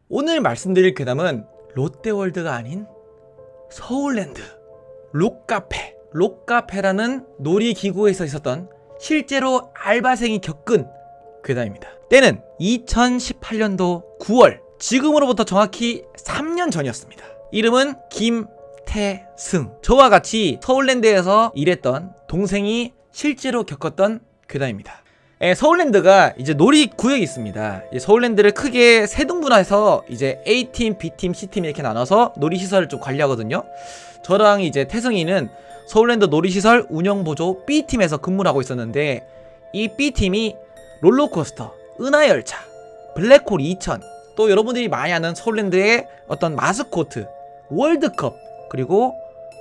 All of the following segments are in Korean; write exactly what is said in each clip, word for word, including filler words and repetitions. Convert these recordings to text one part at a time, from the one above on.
오늘 말씀드릴 괴담은 롯데월드가 아닌 서울랜드 롯카페 롯카페라는 놀이기구에서 있었던 실제로 알바생이 겪은 괴담입니다. 때는 이천십팔 년도 구월, 지금으로부터 정확히 삼 년 전이었습니다. 이름은 김태승. 저와 같이 서울랜드에서 일했던 동생이 실제로 겪었던 괴담입니다. 예, 서울랜드가 이제 놀이구역이 있습니다. 서울랜드를 크게 세 등분해서 이제 A팀, B팀, C팀 이렇게 나눠서 놀이시설을 좀 관리하거든요. 저랑 이제 태승이는 서울랜드 놀이시설 운영보조 B팀에서 근무를 하고 있었는데, 이 B팀이 롤러코스터, 은하열차, 블랙홀 이천, 또 여러분들이 많이 아는 서울랜드의 어떤 마스코트, 월드컵, 그리고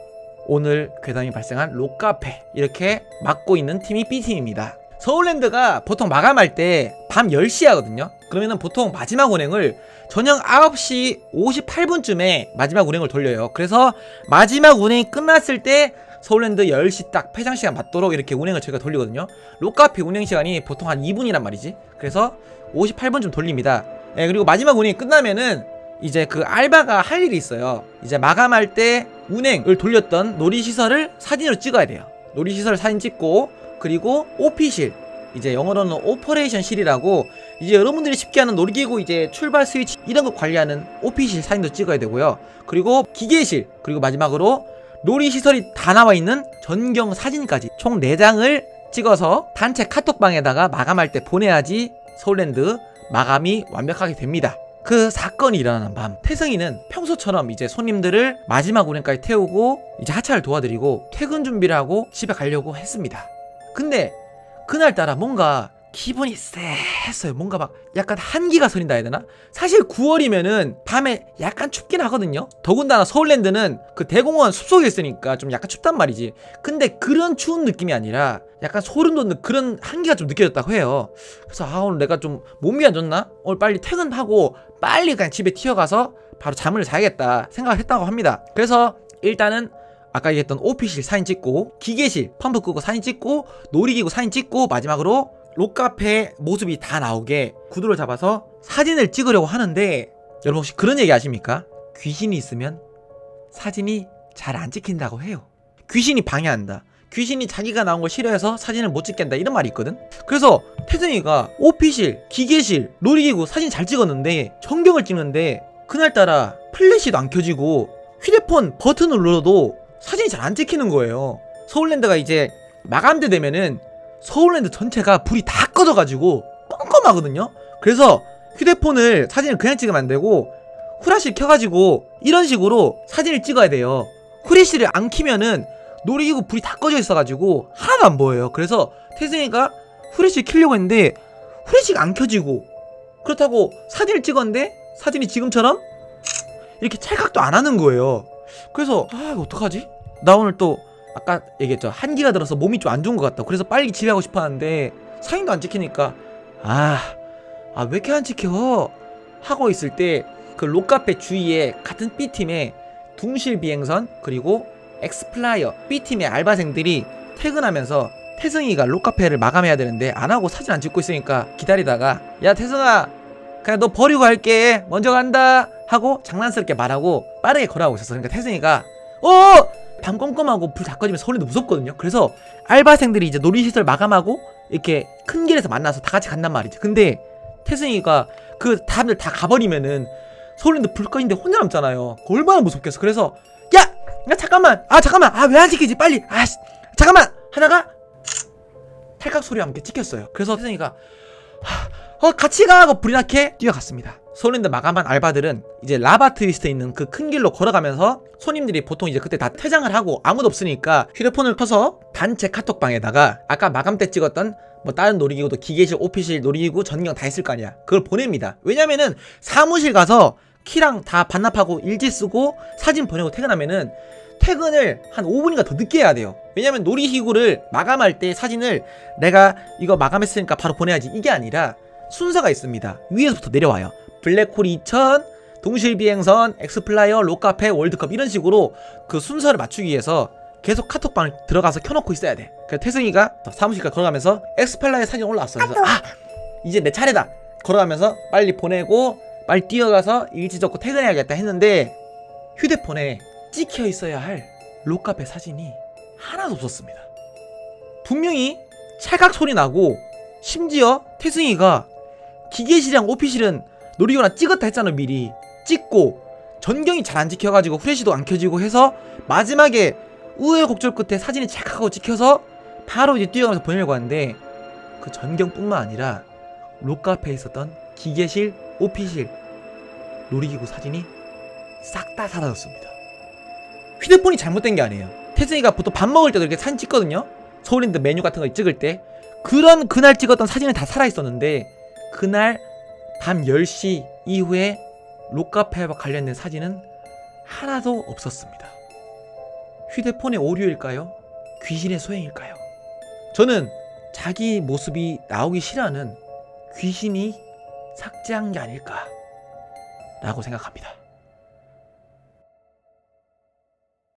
오늘 괴담이 발생한 롯카페, 이렇게 맡고 있는 팀이 B팀입니다. 서울랜드가 보통 마감할 때 밤 열 시에 하거든요. 그러면은 보통 마지막 운행을 저녁 아홉 시 오십팔 분쯤에 마지막 운행을 돌려요. 그래서 마지막 운행이 끝났을 때 서울랜드 열 시 딱 폐장시간 맞도록 이렇게 운행을 저희가 돌리거든요. 롯카페 운행시간이 보통 한 이 분이란 말이지. 그래서 오십팔 분쯤 돌립니다. 예, 그리고 마지막 운행이 끝나면은 이제 그 알바가 할 일이 있어요. 이제 마감할 때 운행을 돌렸던 놀이시설을 사진으로 찍어야 돼요. 놀이시설 사진 찍고, 그리고 오피실, 이제 영어로는 오퍼레이션실이라고, 이제 여러분들이 쉽게 하는 놀이기구 이제 출발 스위치 이런 거 관리하는 오피실 사진도 찍어야 되고요. 그리고 기계실, 그리고 마지막으로 놀이시설이 다 나와 있는 전경 사진까지 총 네 장을 찍어서 단체 카톡방에다가 마감할 때 보내야지 서울랜드 마감이 완벽하게 됩니다. 그 사건이 일어나는 밤, 태승이는 평소처럼 이제 손님들을 마지막 운행까지 태우고 이제 하차를 도와드리고 퇴근 준비를 하고 집에 가려고 했습니다. 근데 그날따라 뭔가 기분이 쎄했어요. 뭔가 막 약간 한기가 서린다 해야 되나? 사실 구월이면은 밤에 약간 춥긴 하거든요. 더군다나 서울랜드는 그 대공원 숲속에 있으니까 좀 약간 춥단 말이지. 근데 그런 추운 느낌이 아니라 약간 소름 돋는 그런 한기가 좀 느껴졌다고 해요. 그래서 아, 오늘 내가 좀 몸이 안 좋나? 오늘 빨리 퇴근하고 빨리 그냥 집에 튀어가서 바로 잠을 자야겠다 생각을 했다고 합니다. 그래서 일단은 아까 얘기했던 오피실 사진 찍고, 기계실 펌프 끄고 사진 찍고, 놀이기구 사진 찍고, 마지막으로 롯카페 모습이 다 나오게 구도를 잡아서 사진을 찍으려고 하는데, 여러분 혹시 그런 얘기 아십니까? 귀신이 있으면 사진이 잘 안 찍힌다고 해요. 귀신이 방해한다, 귀신이 자기가 나온 걸 싫어해서 사진을 못 찍겠다, 이런 말이 있거든. 그래서 태승이가 오피실, 기계실, 놀이기구 사진 잘 찍었는데, 전경을 찍는데 그날따라 플래시도 안 켜지고 휴대폰 버튼을 눌러도 사진이 잘 안 찍히는 거예요. 서울랜드가 이제 마감대 되면은 서울랜드 전체가 불이 다 꺼져가지고 껌껌하거든요. 그래서 휴대폰을 사진을 그냥 찍으면 안 되고 후라시를 켜가지고 이런 식으로 사진을 찍어야 돼요. 후레쉬를 안 켜면은 놀이기구 불이 다 꺼져 있어가지고 하나도 안 보여요. 그래서 태승이가 후레쉬를 켜려고 했는데 후레쉬가 안 켜지고, 그렇다고 사진을 찍었는데 사진이 지금처럼 이렇게 찰칵도 안 하는 거예요. 그래서 아, 이거 어떡하지? 나 오늘 또 아까 얘기했죠, 한기가 들어서 몸이 좀 안 좋은 것 같다. 그래서 빨리 집에 가고 싶었는데 사진도 안 찍히니까 아, 아 왜 이렇게 안 찍혀? 하고 있을 때 그 롯카페 주위에 같은 B팀의 둥실 비행선, 그리고 엑스플라이어 B팀의 알바생들이 퇴근하면서 태승이가 롯카페를 마감해야 되는데 안 하고 사진 안 찍고 있으니까 기다리다가, 야 태승아, 그냥 너 버리고 갈게, 먼저 간다 하고 장난스럽게 말하고 빠르게 걸어가고 있었어. 그러니까 태승이가 어! 밤 껌껌하고 불 다 꺼지면 서울랜드 무섭거든요. 그래서 알바생들이 이제 놀이시설 마감하고 이렇게 큰 길에서 만나서 다 같이 간단 말이지. 근데 태승이가 그 다들 다 가버리면은 서울랜드 불 꺼진데 혼자 남잖아요. 얼마나 무섭겠어. 그래서 야! 야 잠깐만! 아 잠깐만! 아 왜 안 찍히지? 빨리! 아 씨, 잠깐만! 하다가 탈칵 소리와 함께 찍혔어요. 그래서 태승이가 어 같이 가! 하고 불이 나게 뛰어갔습니다. 서울랜드 마감한 알바들은 이제 라바 트위스트에 있는 그 큰 길로 걸어가면서, 손님들이 보통 이제 그때 다 퇴장을 하고 아무도 없으니까 휴대폰을 켜서 단체 카톡방에다가 아까 마감 때 찍었던 뭐 다른 놀이기구도 기계실, 오피실, 놀이기구 전경 다 있을 거 아니야. 그걸 보냅니다. 왜냐면은 사무실 가서 키랑 다 반납하고 일지 쓰고 사진 보내고 퇴근하면은 퇴근을 한 오 분인가 더 늦게 해야 돼요. 왜냐면 놀이기구를 마감할 때 사진을 내가 이거 마감했으니까 바로 보내야지, 이게 아니라 순서가 있습니다. 위에서부터 내려와요. 블랙홀 이천, 동실비행선, 엑스플라이어, 롯카페, 월드컵, 이런 식으로 그 순서를 맞추기 위해서 계속 카톡방을 들어가서 켜놓고 있어야 돼. 그래서 태승이가 사무실까지 걸어가면서 엑스플라이어 사진 올라왔어. 그래서 아, 이제 내 차례다. 걸어가면서 빨리 보내고 빨리 뛰어가서 일지 접고 퇴근해야겠다 했는데 휴대폰에 찍혀 있어야 할 롯카페 사진이 하나도 없었습니다. 분명히 찰칵 소리 나고 심지어 태승이가 기계실이랑 오피실은 놀이기구나 찍었다 했잖아. 미리 찍고 전경이 잘 안 찍혀가지고 후레쉬도 안 켜지고 해서 마지막에 우여곡절 끝에 사진이 찰칵하고 찍혀서 바로 이제 뛰어가면서 보내려고 하는데 그 전경뿐만 아니라 롯카페에 있었던 기계실, 오피실, 놀이기구 사진이 싹 다 사라졌습니다. 휴대폰이 잘못된 게 아니에요. 태승이가 보통 밥 먹을 때도 이렇게 사진 찍거든요. 서울랜드 메뉴 같은 거 찍을 때 그런 그날 찍었던 사진은 다 살아있었는데 그날 밤 열 시 이후에 롯카페와 관련된 사진은 하나도 없었습니다. 휴대폰의 오류일까요? 귀신의 소행일까요? 저는 자기 모습이 나오기 싫어하는 귀신이 삭제한 게 아닐까 라고 생각합니다.